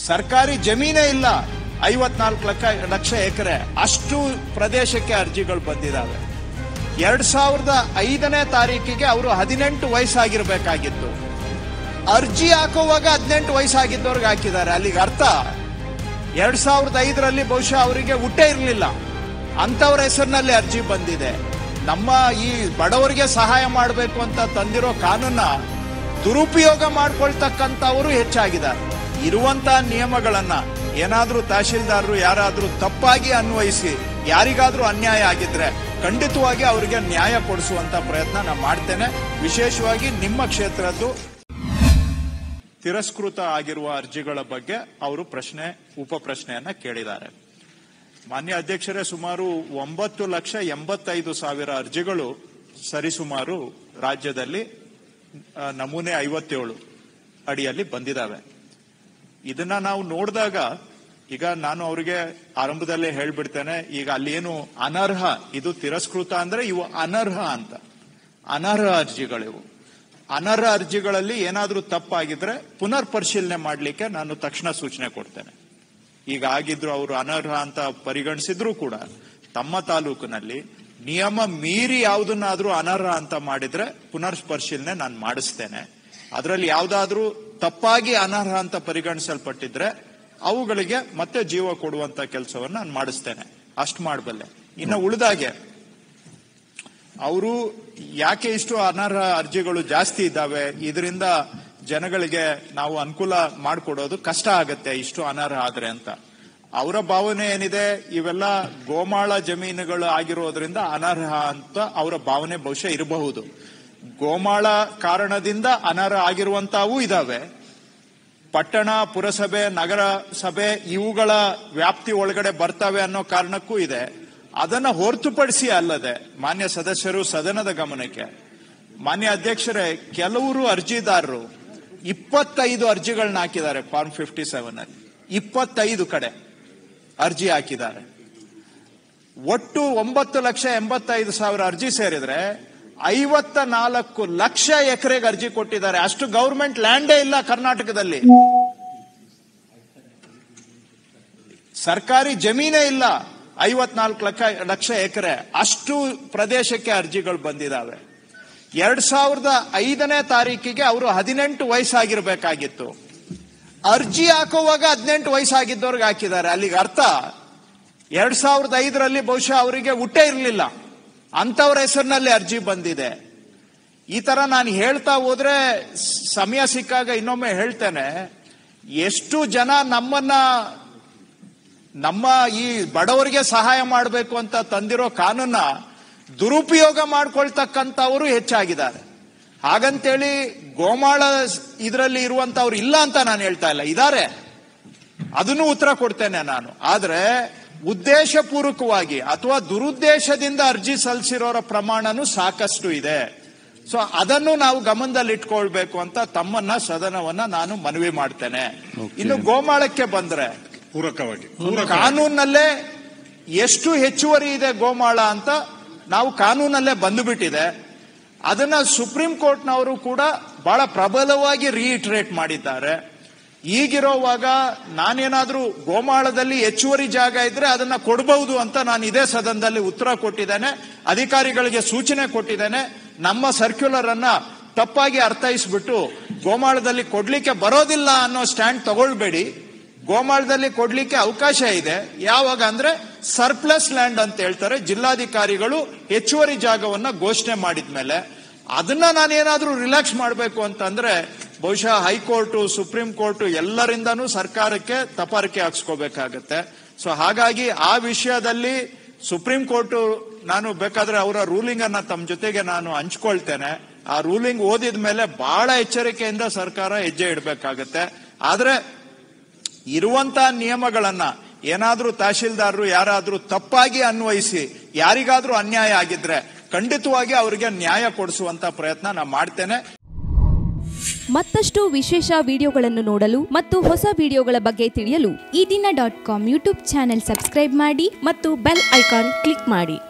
ಸರ್ಕಾರಿ ಜಮೀನೇ ಇಲ್ಲ, 54 ಲಕ್ಷ ಎಕರೆ ಅಷ್ಟು ಪ್ರದೇಶಕ್ಕೆ ಅರ್ಜಿಗಳು ಬಂದಿದ್ದಾವೆ. 2005ನೇ ತಾರೀಕಿಗೆ ಅವರು 18 ವಯಸ್ಸಾಗಿರ್ಬೇಕಾಗಿತ್ತು. ಅರ್ಜಿ ಹಾಕುವಾಗ 18 ವಯಸ್ಸಾಗಿದ್ದವ್ರಿಗೆ ಹಾಕಿದ್ದಾರೆ. ಅಲ್ಲಿಗೆ ಅರ್ಥ 2005ರಲ್ಲಿ ಬಹುಶಃ ಅವರಿಗೆ ಹುಟ್ಟೇ ಇರಲಿಲ್ಲ, ಅಂತವ್ರ ಹೆಸರಿನಲ್ಲಿ ಅರ್ಜಿ ಬಂದಿದೆ. ನಮ್ಮ ಈ ಬಡವರಿಗೆ ಸಹಾಯ ಮಾಡಬೇಕು ಅಂತ ತಂದಿರೋ ಕಾನೂನ ದುರುಪಯೋಗ ಮಾಡ್ಕೊಳ್ತಕ್ಕಂಥವರು ಹೆಚ್ಚಾಗಿದ್ದಾರೆ. ಇರುವಂತಹ ನಿಯಮಗಳನ್ನ ಏನಾದ್ರೂ ತಹಶೀಲ್ದಾರರು ಯಾರಾದ್ರೂ ತಪ್ಪಾಗಿ ಅನ್ವಯಿಸಿ ಯಾರಿಗಾದ್ರೂ ಅನ್ಯಾಯ ಆಗಿದ್ರೆ ಖಂಡಿತವಾಗಿ ಅವರಿಗೆ ನ್ಯಾಯ ಕೊಡಿಸುವಂತ ಪ್ರಯತ್ನ ನಾನು ಮಾಡ್ತೇನೆ. ವಿಶೇಷವಾಗಿ ನಿಮ್ಮ ಕ್ಷೇತ್ರದ್ದು ತಿರಸ್ಕೃತ ಆಗಿರುವ ಅರ್ಜಿಗಳ ಬಗ್ಗೆ ಅವರು ಉಪ ಪ್ರಶ್ನೆಯನ್ನ ಕೇಳಿದ್ದಾರೆ. ಮಾನ್ಯ ಅಧ್ಯಕ್ಷರೇ, ಸುಮಾರು 9,85,000 ಅರ್ಜಿಗಳು ಸರಿಸುಮಾರು ರಾಜ್ಯದಲ್ಲಿ ನಮೂನೆ 57 ಅಡಿಯಲ್ಲಿ ಬಂದಿದ್ದಾವೆ. ಇದನ್ನ ನಾವು ನೋಡಿದಾಗ ಈಗ ನಾನು ಅವರಿಗೆ ಆರಂಭದಲ್ಲೇ ಹೇಳ್ಬಿಡ್ತೇನೆ, ಈಗ ಅಲ್ಲಿ ಏನು ಅನರ್ಹ, ಇದು ತಿರಸ್ಕೃತ ಅಂದ್ರೆ ಇವು ಅನರ್ಹ ಅಂತ, ಅನರ್ಹ ಅರ್ಜಿಗಳಿವು. ಅನರ್ಹ ಅರ್ಜಿಗಳಲ್ಲಿ ಏನಾದ್ರೂ ತಪ್ಪಾಗಿದ್ರೆ ಪುನರ್ ಪರಿಶೀಲನೆ ಮಾಡಲಿಕ್ಕೆ ನಾನು ತಕ್ಷಣ ಸೂಚನೆ ಕೊಡ್ತೇನೆ. ಈಗ ಆಗಿದ್ರು ಅವರು ಅನರ್ಹ ಅಂತ ಪರಿಗಣಿಸಿದ್ರು ಕೂಡ ತಮ್ಮ ತಾಲೂಕಿನಲ್ಲಿ ನಿಯಮ ಮೀರಿ ಯಾವುದನ್ನಾದ್ರೂ ಅನರ್ಹ ಅಂತ ಮಾಡಿದ್ರೆ ಪುನರ್ ಪರಿಶೀಲನೆ ನಾನು ಮಾಡಿಸ್ತೇನೆ. ಅದರಲ್ಲಿ ಯಾವುದಾದ್ರೂ ತಪ್ಪಾಗಿ ಅನರ್ಹ ಅಂತ ಪರಿಗಣಿಸಲ್ಪಟ್ಟಿದ್ರೆ ಅವುಗಳಿಗೆ ಮತ್ತೆ ಜೀವ ಕೊಡುವಂತ ಕೆಲಸವನ್ನು ನಾನು ಮಾಡಿಸ್ತೇನೆ. ಅಷ್ಟು ಮಾಡಬಲ್ಲೆ. ಇನ್ನು ಉಳಿದಾಗೆ ಅವರು ಯಾಕೆ ಇಷ್ಟು ಅನರ್ಹ ಅರ್ಜಿಗಳು ಜಾಸ್ತಿ ಇದ್ದಾವೆ, ಇದರಿಂದ ಜನಗಳಿಗೆ ನಾವು ಅನುಕೂಲ ಮಾಡಿಕೊಡೋದು ಕಷ್ಟ ಆಗತ್ತೆ ಇಷ್ಟು ಅನರ್ಹ ಆದ್ರೆ ಅಂತ ಅವರ ಭಾವನೆ ಏನಿದೆ, ಇವೆಲ್ಲ ಗೋಮಾಳ ಜಮೀನುಗಳು ಆಗಿರೋದ್ರಿಂದ ಅನರ್ಹ ಅಂತ ಅವರ ಭಾವನೆ ಬಹುಶಃ ಇರಬಹುದು. ಗೋಮಾಳ ಕಾರಣದಿಂದ ಅನರ್ಹ ಆಗಿರುವಂತವೂ ಇದಾವೆ. ಪಟ್ಟಣ, ಪುರಸಭೆ, ನಗರ ಸಭೆ ಇವುಗಳ ವ್ಯಾಪ್ತಿ ಒಳಗಡೆ ಬರ್ತವೆ ಅನ್ನೋ ಕಾರಣಕ್ಕೂ ಇದೆ. ಅದನ್ನ ಹೊರತುಪಡಿಸಿ ಅಲ್ಲದೆ ಮಾನ್ಯ ಸದಸ್ಯರು ಸದನದ ಗಮನಕ್ಕೆ, ಮಾನ್ಯ ಅಧ್ಯಕ್ಷರೇ, ಕೆಲವರು ಅರ್ಜಿದಾರರು 25 ಅರ್ಜಿಗಳನ್ನ ಹಾಕಿದ್ದಾರೆ. ಫಾರ್ಮ್ 57 ಅಲ್ಲಿ 25 ಕಡೆ ಅರ್ಜಿ ಹಾಕಿದ್ದಾರೆ. ಒಟ್ಟು 9,85,000 ಅರ್ಜಿ ಸೇರಿದ್ರೆ 54 ಲಕ್ಷ ಎಕರೆಗೆ ಅರ್ಜಿ ಕೊಟ್ಟಿದ್ದಾರೆ. ಅಷ್ಟು ಗವರ್ಮೆಂಟ್ ಲ್ಯಾಂಡೇ ಇಲ್ಲ ಕರ್ನಾಟಕದಲ್ಲಿ, ಸರ್ಕಾರಿ ಜಮೀನೇ ಇಲ್ಲ. 54 ಲಕ್ಷ ಎಕರೆ ಅಷ್ಟು ಪ್ರದೇಶಕ್ಕೆ ಅರ್ಜಿಗಳು ಬಂದಿದ್ದಾವೆ. 2005ನೇ ತಾರೀಕಿಗೆ ಅವರು 18 ವಯಸ್ಸಾಗಿರ್ಬೇಕಾಗಿತ್ತು. ಅರ್ಜಿ ಹಾಕುವಾಗ 18 ವಯಸ್ಸಾಗಿದ್ದವ್ರಿಗೆ ಹಾಕಿದ್ದಾರೆ. ಅಲ್ಲಿಗೆ ಅರ್ಥ 2005ರಲ್ಲಿ ಬಹುಶಃ ಅವರಿಗೆ ಹುಟ್ಟೇ ಇರಲಿಲ್ಲ, ಅಂತವ್ರ ಹೆಸರಿನಲ್ಲಿ ಅರ್ಜಿ ಬಂದಿದೆ. ಈ ತರ ನಾನು ಹೇಳ್ತಾ ಹೋದ್ರೆ ಸಮಯ ಸಿಕ್ಕಾಗ ಇನ್ನೊಮ್ಮೆ ಹೇಳ್ತೇನೆ, ಎಷ್ಟು ಜನ ನಮ್ಮ ಈ ಬಡವರಿಗೆ ಸಹಾಯ ಮಾಡಬೇಕು ಅಂತ ತಂದಿರೋ ಕಾನೂನ ದುರುಪಯೋಗ ಮಾಡ್ಕೊಳ್ತಕ್ಕಂಥವರು ಹೆಚ್ಚಾಗಿದ್ದಾರೆ. ಹಾಗಂತೇಳಿ ಗೋಮಾಳ ಇದರಲ್ಲಿ ಇರುವಂತವ್ರು ಇಲ್ಲ ಅಂತ ನಾನು ಹೇಳ್ತಾ ಇಲ್ಲ, ಇದ್ದಾರೆ, ಅದನ್ನು ಉತ್ತರ ಕೊಡ್ತೇನೆ ನಾನು. ಆದ್ರೆ ಉದ್ದೇಶಪೂರ್ವಕವಾಗಿ ಅಥವಾ ದುರುದ್ದೇಶದಿಂದ ಅರ್ಜಿ ಸಲ್ಲಿಸಿರೋರ ಪ್ರಮಾಣನೂ ಸಾಕಷ್ಟು ಇದೆ. ಸೊ ಅದನ್ನು ನಾವು ಗಮನದಲ್ಲಿ ಇಟ್ಕೊಳ್ಬೇಕು ಅಂತ ತಮ್ಮನ್ನ ಸದನವನ್ನ ನಾನು ಮನವಿ ಮಾಡ್ತೇನೆ. ಇನ್ನು ಗೋಮಾಳಕ್ಕೆ ಬಂದ್ರೆ ಕಾನೂನಲ್ಲೇ ಎಷ್ಟು ಹೆಚ್ಚುವರಿ ಇದೆ ಗೋಮಾಳ ಅಂತ ನಾವು ಕಾನೂನಲ್ಲೇ ಬಂದುಬಿಟ್ಟಿದೆ. ಅದನ್ನ ಸುಪ್ರೀಂ ಕೋರ್ಟ್ನವರು ಕೂಡ ಬಹಳ ಪ್ರಬಲವಾಗಿ ರೀಇಟ್ರೇಟ್ ಮಾಡಿದ್ದಾರೆ. ಈಗಿರೋವಾಗ ನಾನೇನಾದ್ರೂ ಗೋಮಾಳದಲ್ಲಿ ಹೆಚ್ಚುವರಿ ಜಾಗ ಇದ್ರೆ ಅದನ್ನ ಕೊಡಬಹುದು ಅಂತ ನಾನು ಇದೇ ಸದನದಲ್ಲಿ ಉತ್ತರ ಕೊಟ್ಟಿದ್ದೇನೆ, ಅಧಿಕಾರಿಗಳಿಗೆ ಸೂಚನೆ ಕೊಟ್ಟಿದ್ದೇನೆ. ನಮ್ಮ ಸರ್ಕ್ಯುಲರ್ ಅನ್ನ ತಪ್ಪಾಗಿ ಅರ್ಥೈಸ್ಬಿಟ್ಟು ಗೋಮಾಳದಲ್ಲಿ ಕೊಡ್ಲಿಕ್ಕೆ ಬರೋದಿಲ್ಲ ಅನ್ನೋ ಸ್ಟ್ಯಾಂಡ್ ತಗೊಳ್ಬೇಡಿ. ಗೋಮಾಳದಲ್ಲಿ ಕೊಡ್ಲಿಕ್ಕೆ ಅವಕಾಶ ಇದೆ. ಯಾವಾಗ ಅಂದ್ರೆ ಸರ್ಪ್ಲಸ್ ಲ್ಯಾಂಡ್ ಅಂತ ಹೇಳ್ತಾರೆ, ಜಿಲ್ಲಾಧಿಕಾರಿಗಳು ಹೆಚ್ಚುವರಿ ಜಾಗವನ್ನ ಘೋಷಣೆ ಮಾಡಿದ್ಮೇಲೆ. ಅದನ್ನ ನಾನೇನಾದ್ರೂ ರಿಲ್ಯಾಕ್ಸ್ ಮಾಡಬೇಕು ಅಂತಂದ್ರೆ ಬಹುಶಃ ಹೈಕೋರ್ಟು, ಸುಪ್ರೀಂ ಕೋರ್ಟು ಎಲ್ಲರಿಂದನೂ ಸರ್ಕಾರಕ್ಕೆ ತಪಾರಿಕೆ ಹಾಕ್ಸ್ಕೋಬೇಕಾಗತ್ತೆ. ಸೊ ಹಾಗಾಗಿ ಆ ವಿಷಯದಲ್ಲಿ ಸುಪ್ರೀಂ ಕೋರ್ಟು, ನಾನು ಬೇಕಾದ್ರೆ ಅವರ ರೂಲಿಂಗ್ ಅನ್ನ ತಮ್ಮ ಜೊತೆಗೆ ನಾನು ಹಂಚ್ಕೊಳ್ತೇನೆ. ಆ ರೂಲಿಂಗ್ ಓದಿದ ಮೇಲೆ ಬಹಳ ಎಚ್ಚರಿಕೆಯಿಂದ ಸರ್ಕಾರ ಹೆಜ್ಜೆ ಇಡಬೇಕಾಗತ್ತೆ. ಆದ್ರೆ ಇರುವಂತಹ ನಿಯಮಗಳನ್ನ ಏನಾದ್ರೂ ತಹಶೀಲ್ದಾರರು ಯಾರಾದ್ರೂ ತಪ್ಪಾಗಿ ಅನ್ವಯಿಸಿ ಯಾರಿಗಾದ್ರೂ ಅನ್ಯಾಯ ಆಗಿದ್ರೆ ಖಂಡಿತವಾಗಿ ಅವರಿಗೆ ನ್ಯಾಯ ಕೊಡಿಸುವಂತ ಪ್ರಯತ್ನ ನಾನು ಮಾಡ್ತೇನೆ. ಮತ್ತಷ್ಟು ವಿಶೇಷ ವಿಡಿಯೋಗಳನ್ನು ನೋಡಲು ಮತ್ತು ಹೊಸ ವಿಡಿಯೋಗಳ ಬಗ್ಗೆ ತಿಳಿಯಲು eDina.com ಯೂಟ್ಯೂಬ್ ಚಾನೆಲ್ ಸಬ್ಸ್ಕ್ರೈಬ್ ಮಾಡಿ ಮತ್ತು ಬೆಲ್ ಐಕಾನ್ ಕ್ಲಿಕ್ ಮಾಡಿ.